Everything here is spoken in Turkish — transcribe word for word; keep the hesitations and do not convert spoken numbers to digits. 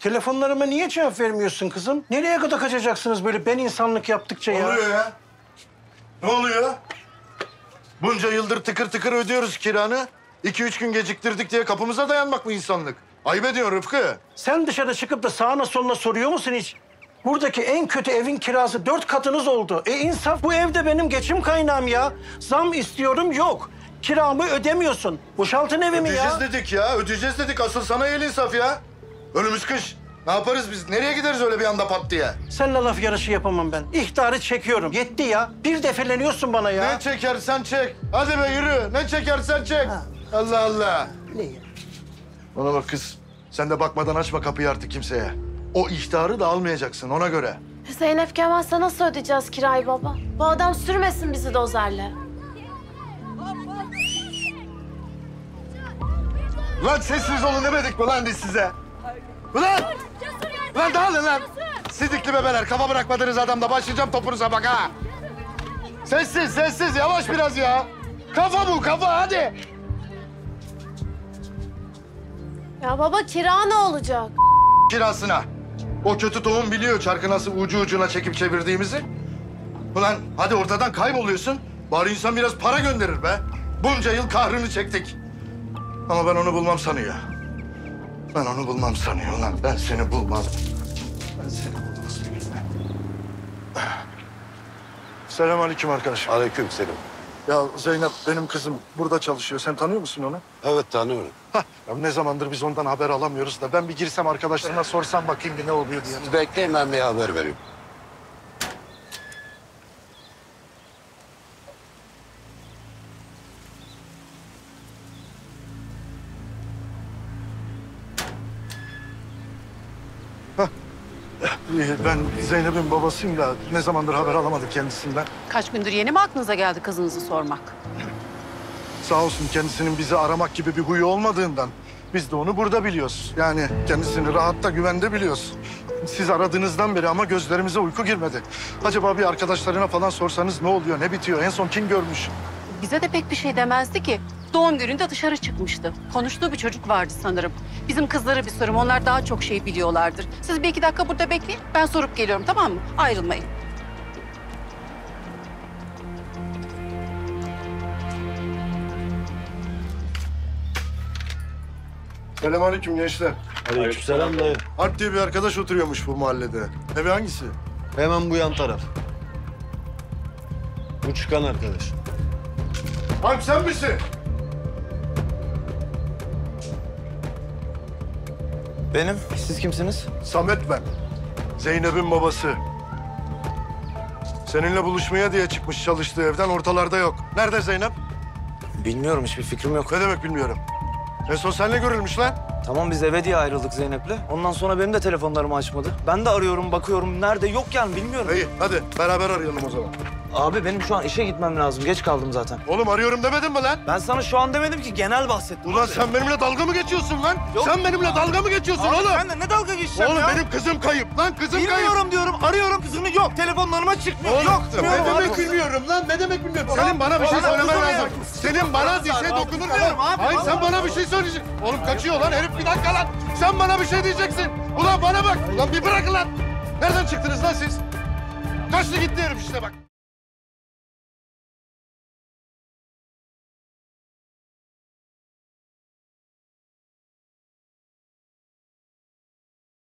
Telefonlarıma niye cevap vermiyorsun kızım? Nereye kadar kaçacaksınız böyle ben insanlık yaptıkça ya? Ne oluyor ya? Ne oluyor? Bunca yıldır tıkır tıkır ödüyoruz kiranı. İki üç gün geciktirdik diye kapımıza dayanmak mı insanlık? Ayıp ediyorsun Rıfkı. Sen dışarı çıkıp da sağına soluna soruyor musun hiç? Buradaki en kötü evin kirası dört katınız oldu. E insaf, bu evde benim geçim kaynağım ya. Zam istiyorum, yok. Kiramı ödemiyorsun. Boşaltın evimi ya. Ödeyeceğiz dedik ya, ödeyeceğiz dedik. Asıl sana el insaf ya. Önümüz kış. Ne yaparız biz? Nereye gideriz öyle bir anda pat diye? Seninle laf yarışı yapamam ben. İhtarı çekiyorum. Yetti ya. Bir defeleniyorsun bana ya. Ne çekersen çek. Hadi be yürü. Ne çekersen çek. Ha. Allah Allah. Ne ya? Bana bak kız. Sen de bakmadan açma kapıyı artık kimseye. O ihtarı da almayacaksın ona göre. Zeynep gelmezse nasıl ödeyeceğiz kirayı baba? Bu adam sürmesin bizi dozerle. Lan sessiz olun demedik mi lan biz size? Ulan! Lan dağılın lan! Sidikli bebeler, kafa bırakmadınız adamda. Başlayacağım topunuza bak ha! Sessiz, sessiz. Yavaş biraz ya. Kafa bu, kafa. Hadi. Ya baba kira ne olacak? Kirasına. O kötü tohum biliyor çarkı nasıl ucu ucuna çekip çevirdiğimizi. Ulan hadi ortadan kayboluyorsun. Bari insan biraz para gönderir be. Bunca yıl kahrını çektik. Ama ben onu bulmam sanıyor. Ben onu bulmam sanıyor lan. Ben seni bulmam. Ben seni bulmam sanıyor. Selamünaleyküm arkadaşım. Aleykümselam. Ya Zeynep benim kızım burada çalışıyor. Sen tanıyor musun onu? Evet tanıyorum. Hah. Ya ne zamandır biz ondan haber alamıyoruz da ben bir girsem arkadaşlarına sorsam bakayım bir ne oluyor diye. Siz bekleyin ben bir haber vereyim. Ee, Ben Zeynep'in babasıyım da ne zamandır haber alamadık kendisinden. Kaç gündür yeni mi aklınıza geldi kızınızı sormak? Sağ olsun kendisinin bizi aramak gibi bir huyu olmadığından biz de onu burada biliyoruz. Yani kendisini rahatta güvende biliyoruz. Siz aradığınızdan beri ama gözlerimize uyku girmedi. Acaba bir arkadaşlarına falan sorsanız ne oluyor, ne bitiyor, en son kim görmüş? Bize de pek bir şey demezdi ki. Doğum gününde dışarı çıkmıştı. Konuştuğu bir çocuk vardı sanırım. Bizim kızlara bir sorum, onlar daha çok şey biliyorlardır. Siz bir iki dakika burada bekleyin, ben sorup geliyorum, tamam mı? Ayrılmayın. Selamünaleyküm gençler. Aleykümselam dayı. Alp diye bir arkadaş oturuyormuş bu mahallede. Evi hangisi? Hemen bu yan taraf. Bu çıkan arkadaş. Alp sen misin? Benim. Siz kimsiniz? Samet ben. Zeynep'in babası. Seninle buluşmaya diye çıkmış çalıştığı evden ortalarda yok. Nerede Zeynep? Bilmiyorum, hiçbir fikrim yok. Ne demek bilmiyorum. En son seninle görülmüş lan. Tamam, biz eve diye ayrıldık Zeynep'le. Ondan sonra benim de telefonlarımı açmadı. Ben de arıyorum, bakıyorum. Nerede? Yok yani, bilmiyorum. İyi hadi beraber arayalım o zaman. Abi benim şu an işe gitmem lazım. Geç kaldım zaten. Oğlum arıyorum demedin mi lan? Ben sana şu an demedim ki, genel bahsettim. Ulan abi. sen benimle dalga mı geçiyorsun lan? Yok. Sen benimle dalga mı geçiyorsun Abi oğlum? ben de ne dalga geçeceğim Oğlum ya? benim kızım kayıp lan kızım kayıp. Bilmiyorum diyorum, arıyorum kızını. Yok, telefonlarıma çıkmıyor. Oğlum, Yok. ne Bilmiyorum demek abi. bilmiyorum lan? Ne demek bilmiyorum? Senin bana bir şey Bana söylemen kızım lazım. ya. Senin bana dişe dokunur Bilmiyorum mu? abi, Hayır sen vallahi. bana bir şey söyleyeceksin. Oğlum kaçıyor lan herif bir dakika lan. Sen bana bir şey diyeceksin. Ulan bana bak. Ulan bir bırakın lan. Nereden çıktınız lan siz? Kaçtı gitti herif işte bak.